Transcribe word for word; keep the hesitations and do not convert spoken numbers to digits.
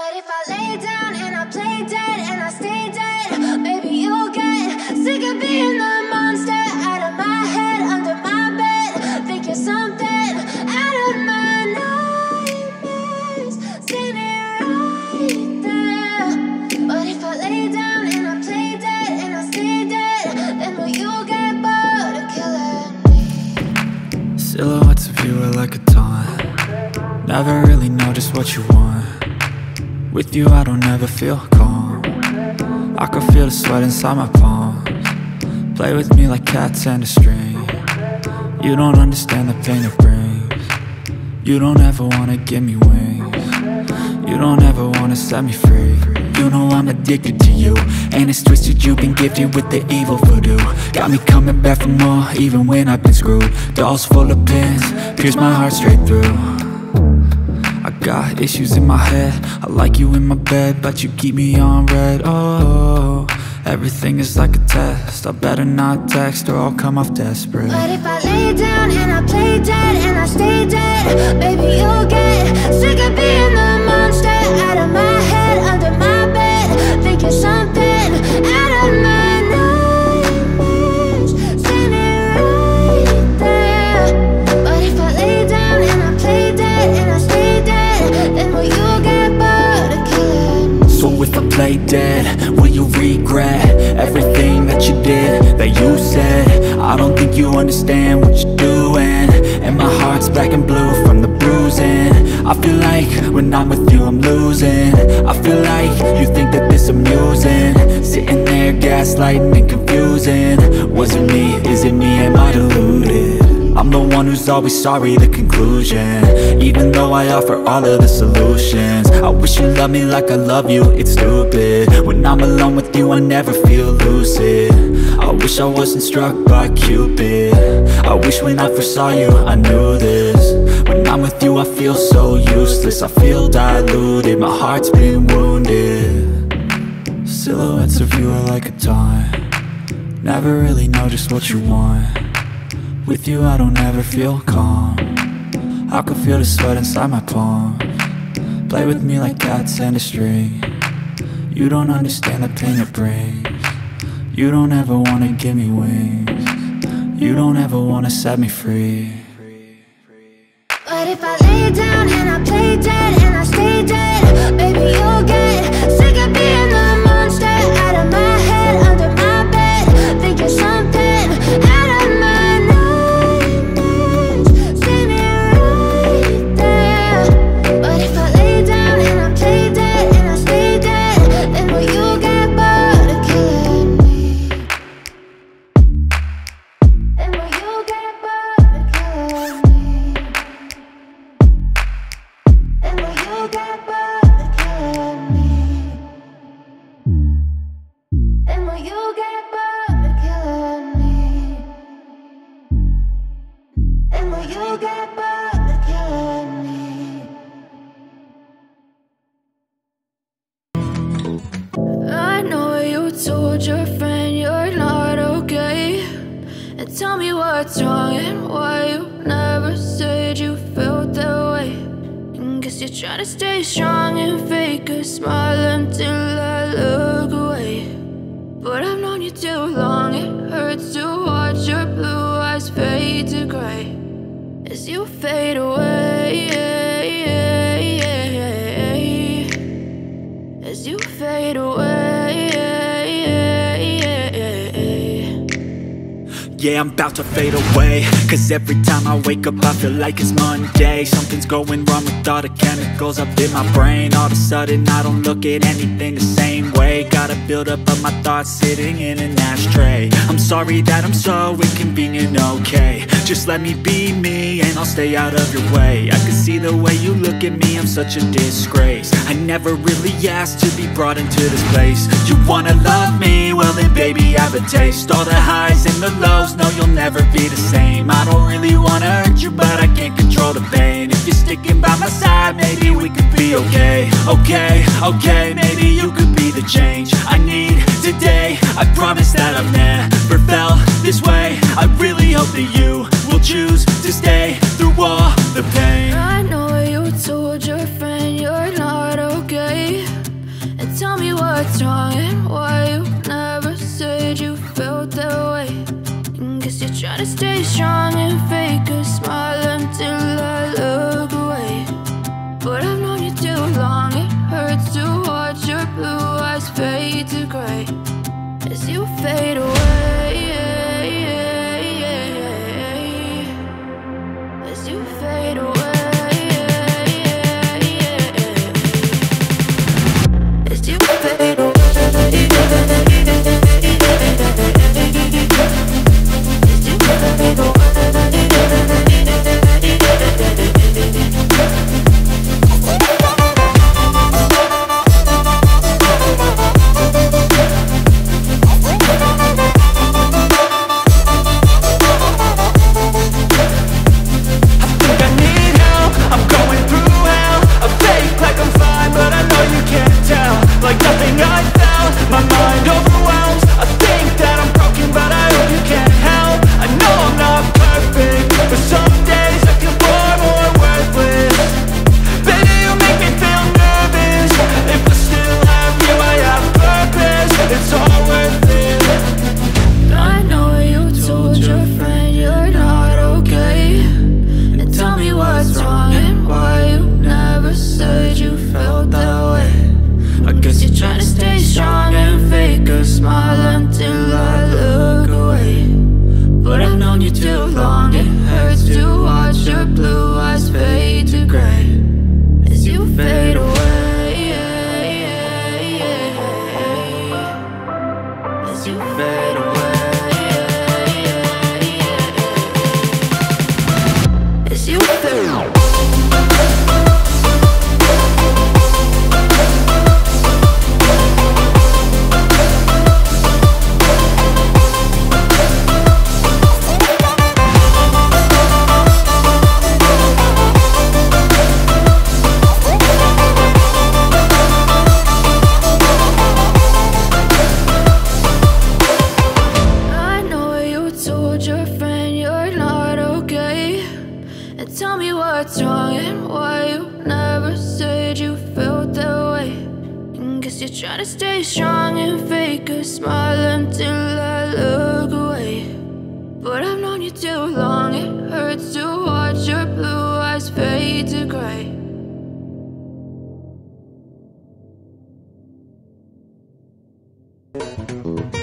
But if I lay down and I play dead and I stay dead, maybe you'll get sick of being the monster out of my head, under my bed. Think you're something out of my nightmares, standing right there. But if I lay down and I play dead and I stay dead, then will you get bored of killing me? Silhouettes of you are like a taunt. Never really know just what you want. With you I don't ever feel calm. I can feel the sweat inside my palms. Play with me like cats and a string. You don't understand the pain it brings. You don't ever wanna give me wings. You don't ever wanna set me free. You know I'm addicted to you, and it's twisted, you've been gifted with the evil voodoo. Got me coming back for more, even when I've been screwed. Dolls full of pins, pierce my heart straight through. I got issues in my head, I like you in my bed, but you keep me on red. Oh, everything is like a test. I better not text or I'll come off desperate. But if I lay down and I play dead and I stay dead, maybe you'll get sick of being the monster out of my head, under my bed. Think you're something out of my nightmares, standing right there. But if I lay down and I play dead and I stay dead, then will you get bored of killing me? So if I play dead, will you regret everything that you did, that you said? I don't think you understand what you're doing, and my heart's black and blue from the bruising. I feel like when I'm with you I'm losing. I feel like you think that this amusing, sitting there gaslighting and confusing. Was it me? Is it me? Am I deluded? I'm the one who's always sorry, the conclusion, even though I offer all of the solutions. I wish you loved me like I love you, it's stupid. When I'm alone with you I never feel lucid. I wish I wasn't struck by Cupid. I wish when I first saw you I knew this. When I'm with you I feel so useless, I feel diluted, my heart's been wounded. Silhouettes of you are like a taunt. Never really know just what you want. With you I don't ever feel calm. I can feel the sweat inside my palms. Play with me like cats and a string. You don't understand the pain it brings. You don't ever wanna give me wings. You don't ever wanna set me free. But if I lay down and I play dead and I stay dead, maybe you'll get sick of being the monster out of my head, under my bed. Think you're something out of my nightmares, standing right there. But if I lay down and I play dead and I stay dead, then will you get bored of killing me? Then will you get bored of killing me? Then will you get bored of killing me? Then will you get bored of killing me? Then will you get bored of killing me? I know you told your friend you're not okay, and tell me what's wrong and why you never said you felt that way. And guess you're trying to stay strong and fake a smile until I look away. But I've known you too long, it hurts to watch your blue eyes fade to gray as you fade away, as you fade away. Yeah, I'm about to fade away, cause every time I wake up I feel like it's Monday. Something's going wrong with all the chemicals up in my brain. All of a sudden I don't look at anything the same way. Gotta build up of my thoughts sitting in an ashtray. I'm sorry that I'm so inconvenient, okay. Just let me be me and I'll stay out of your way. I can see the way you look at me, I'm such a disgrace. I never really asked to be brought into this place. You wanna love me? Well then baby have a taste. All the highs and the lows, no you'll never be the same. I don't really wanna hurt you but I can't control the pain. If you're sticking by my side maybe we could be okay. Okay, okay, maybe you could be the change I need today. I promise that I've never felt this way. I really hope that you will choose to stay through all the pain. I know you told your friend you're not okay, stay strong and fake a smile until I look away. But I've known you too long, it hurts to watch your blue eyes fade to gray as you fade away, as you fade away, as you fade away. Tell me what's wrong and why you never said you felt that way. And guess you're trying to stay strong and fake a smile until I look away. But I've known you too long, it hurts to watch your blue eyes fade to gray.